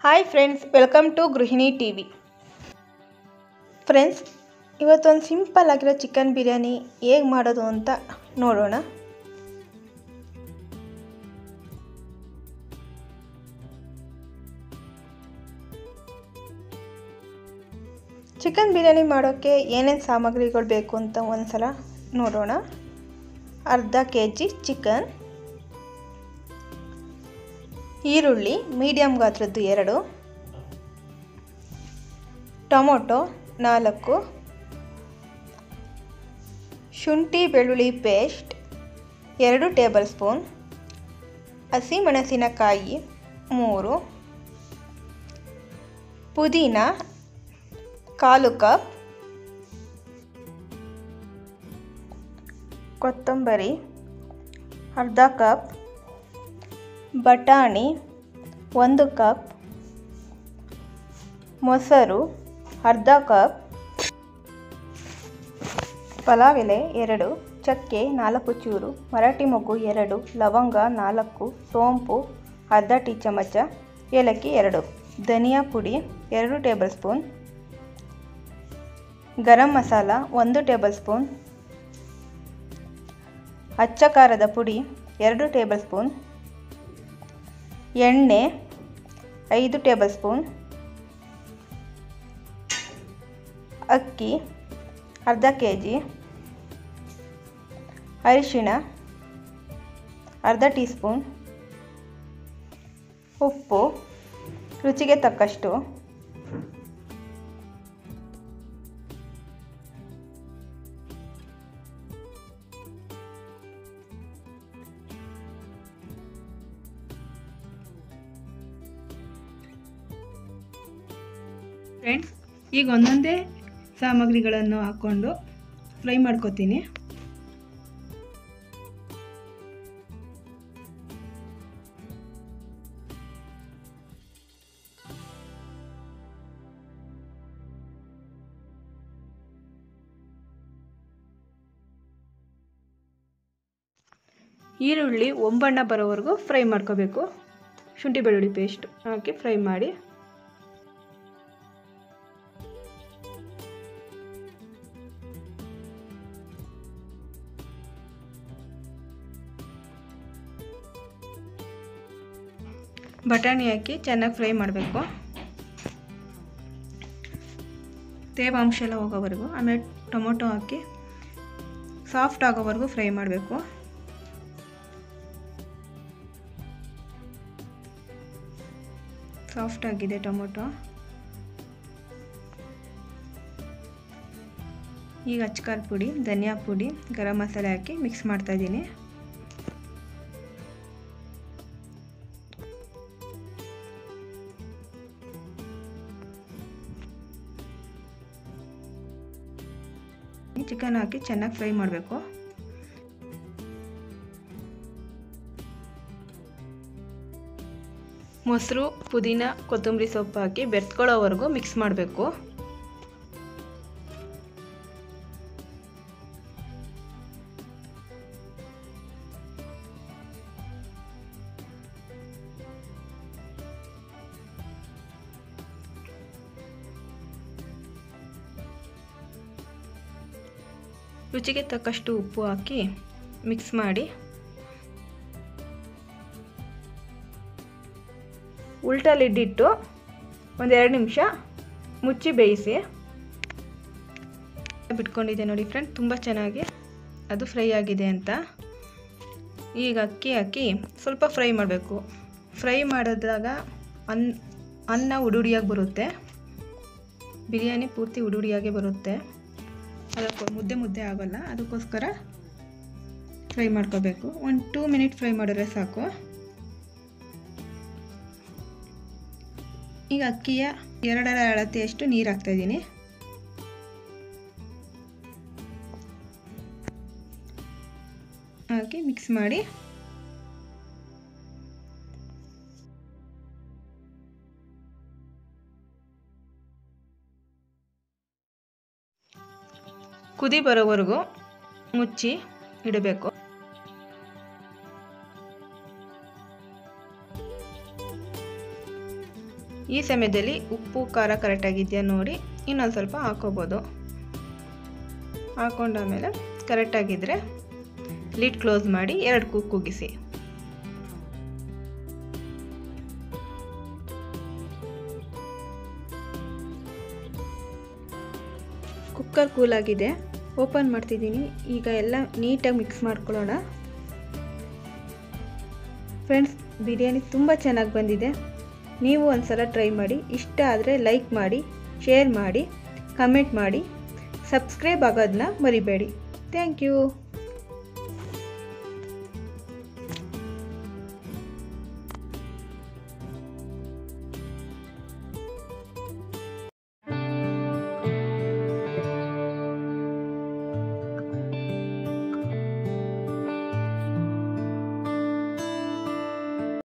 Hi friends, welcome to Gruhini TV. Friends, ಇವತ್ತೊಂದು simple ಆಗಿರೋ chicken biryani ಹೇಗೆ ಮಾಡೋದು ಅಂತ ನೋಡೋಣ. ಚಿಕನ್ ಬಿರಿಯಾನಿ ಮಾಡೋಕ್ಕೆ ಏನೇನು ಸಾಮಗ್ರಿಗಳು ಬೇಕು ಅಂತ ಒಂದ್ಸಲ ನೋಡೋಣ. ಅರ್ಧ kg ಚಿಕನ್, ಈರುಳ್ಳಿ ಮೀಡಿಯಮ್ ಗಾತ್ರದ್ದು 2, ಟೊಮೊಟೊ 4, ಶುಂಠಿ ಬೆಳ್ಳುಳ್ಳಿ ಪೇಸ್ಟ್ 2 ಟೇಬಲ್ ಸ್ಪೂನ್, ಹಸಿಮೆಣಸಿನಕಾಯಿ 3, ಪುದೀನ 1/4 ಕಪ್, ಕೊತ್ತಂಬರಿ ಅರ್ಧ ಕಪ್, ಬಟಾಣಿ 1 ಕಪ್, ಮೊಸರು ಅರ್ಧ ಕಪ್, ಪಲಾವ್ ಎಲೆ 2, ಚಕ್ಕೆ 4 ಚೂರು, ಮರಾಠಿ ಮೊಗ್ಗು 2, ಲವಂಗ 4, ಸೋಂಪು ಅರ್ಧ ಟೀ ಚಮಚ, ಏಲಕ್ಕಿ 2, ಧನಿಯಾ ಪುಡಿ 2 tablespoon, garam masala 1 tablespoon, ಅಚ್ಚ ಖಾರದ ಪುಡಿ 2 ಟೇಬಲ್ ಸ್ಪೂನ್, ಎಣ್ಣೆ 5 ಟೇಬಲ್ ಸ್ಪೂನ್, ಅಕ್ಕಿ ಅರ್ಧ kg, ಅರಿಶಿಣ ಅರ್ಧ ಟೀ ಸ್ಪೂನ್, ಉಪ್ಪು ರುಚಿಗೆ ತಕ್ಕಷ್ಟು, ಫ್ರೆಂಡ್ಸ್, ಈಗ ಒಂದೊಂದೇ ಸಾಮಗ್ರಿಗಳನ್ನು ಹಾಕ್ಕೊಂಡು ಫ್ರೈ ಮಾಡ್ಕೊತೀನಿ. ಈರುಳ್ಳಿ ಒಂಬಣ್ಣ ಬರೋವರೆಗೂ ಫ್ರೈ ಮಾಡ್ಕೋಬೇಕು. ಶುಂಠಿ ಬೆಳ್ಳುಳ್ಳಿ ಪೇಸ್ಟ್ ಹಾಕಿ ಫ್ರೈ ಮಾಡಿ. ಬಟಾಣಿ ಹಾಕಿ ಚೆನ್ನಾಗಿ ಫ್ರೈ ಮಾಡಬೇಕು, ತೇವಾಂಶ ಎಲ್ಲ ಹೋಗೋವರೆಗೂ. ಆಮೇಲೆ ಟೊಮೊಟೊ ಹಾಕಿ ಸಾಫ್ಟ್ ಆಗೋವರೆಗೂ ಫ್ರೈ ಮಾಡಬೇಕು. ಸಾಫ್ಟ್ ಆಗಿದೆ ಟೊಮೊಟೊ. ಈಗ ಅಚ್ಚಕಾರ ಪುಡಿ, ಧನಿಯಾ ಪುಡಿ, ಗರಂ ಮಸಾಲೆ ಹಾಕಿ ಮಿಕ್ಸ್ ಮಾಡ್ತಾ ಇದ್ದೀನಿ. ಚಿಕನ್ ಹಾಕಿ ಚೆನ್ನಾಗಿ ಫ್ರೈ ಮಾಡಬೇಕು. ಮೊಸರು, ಪುದೀನ, ಕೊತ್ತಂಬರಿ ಸೊಪ್ಪು ಹಾಕಿ ಬೆರೆಸ್ಕೊಳ್ಳೋವರೆಗೂ ಮಿಕ್ಸ್ ಮಾಡಬೇಕು. ರುಚಿಗೆ ತಕ್ಕಷ್ಟು ಉಪ್ಪು ಹಾಕಿ ಮಿಕ್ಸ್ ಮಾಡಿ ಉಲ್ಟಾ ಲಿಡ್ ಇಟ್ಟು ಒಂದು 2 ನಿಮಿಷ ಮುಚ್ಚಿ ಬೇಯಿಸಿ. ಬಿಟ್ಕೊಂಡಿದೆ ನೋಡಿ ಫ್ರೆಂಡ್, ತುಂಬ ಚೆನ್ನಾಗಿ ಅದು ಫ್ರೈ ಆಗಿದೆ ಅಂತ. ಈಗ ಅಕ್ಕಿ ಹಾಕಿ ಸ್ವಲ್ಪ ಫ್ರೈ ಮಾಡಬೇಕು. ಫ್ರೈ ಮಾಡಿದಾಗ ಅನ್ನ ಉಡುಡಿಯಾಗಿ ಬರುತ್ತೆ, ಬಿರಿಯಾನಿ ಪೂರ್ತಿ ಉಡುಡಿಯಾಗೆ ಬರುತ್ತೆ. ಅದಕ್ಕೆ ಮುದ್ದೆ ಆಗೋಲ್ಲ, ಅದಕ್ಕೋಸ್ಕರ ಫ್ರೈ ಮಾಡ್ಕೋಬೇಕು. ಒಂದು 2 ಮಿನಿಟ್ ಫ್ರೈ ಮಾಡಿದ್ರೆ ಸಾಕು. ಈಗ ಅಕ್ಕಿಯ 2ರ ಅಳತೆಯಷ್ಟು ನೀರು ಹಾಕ್ತಾಯಿದ್ದೀನಿ. ಹಾಕಿ ಮಿಕ್ಸ್ ಮಾಡಿ ಕುದಿ ಬರೋವರೆಗೂ ಮುಚ್ಚಿ ಇಡಬೇಕು. ಈ ಸಮಯದಲ್ಲಿ ಉಪ್ಪು ಖಾರ ಕರೆಕ್ಟಾಗಿದೆಯಾ ನೋಡಿ ಇನ್ನೊಂದು ಸ್ವಲ್ಪ ಹಾಕೋಬೋದು. ಹಾಕೊಂಡಾಮೇಲೆ ಕರೆಕ್ಟಾಗಿದ್ದರೆ ಲಿಡ್ ಕ್ಲೋಸ್ ಮಾಡಿ 2 ಕೂಗಿಸಿ. ಕುಕ್ಕರ್ ಕೂಲಾಗಿದೆ, ಓಪನ್ ಮಾಡ್ತಿದ್ದೀನಿ. ಈಗ ಎಲ್ಲ ನೀಟಾಗಿ ಮಿಕ್ಸ್ ಮಾಡ್ಕೊಳ್ಳೋಣ. ಫ್ರೆಂಡ್ಸ್, ಬಿರಿಯಾನಿ ತುಂಬ ಚೆನ್ನಾಗಿ ಬಂದಿದೆ. ನೀವು ಒಂದು ಸಲ ಟ್ರೈ ಮಾಡಿ. ಇಷ್ಟ ಆದರೆ ಲೈಕ್ ಮಾಡಿ, ಶೇರ್ ಮಾಡಿ, ಕಮೆಂಟ್ ಮಾಡಿ, ಸಬ್ಸ್ಕ್ರೈಬ್ ಆಗೋದನ್ನ ಮರಿಬೇಡಿ. Thank you.